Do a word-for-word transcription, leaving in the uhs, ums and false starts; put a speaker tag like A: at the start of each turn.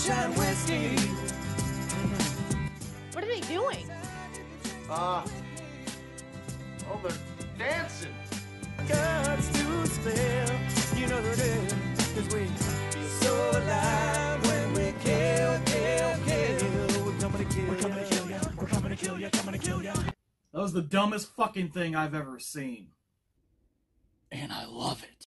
A: moonshine whiskey.
B: What are they doing?
C: Uh, oh, they're dancing.
A: Guts to spare, you know the deal, 'cause we feel so alive when we kill, kill, kill. We're coming to kill, we're coming to kill ya, we're coming to kill ya, coming to kill ya.
D: That was the dumbest fucking thing I've ever seen.
E: And I love it.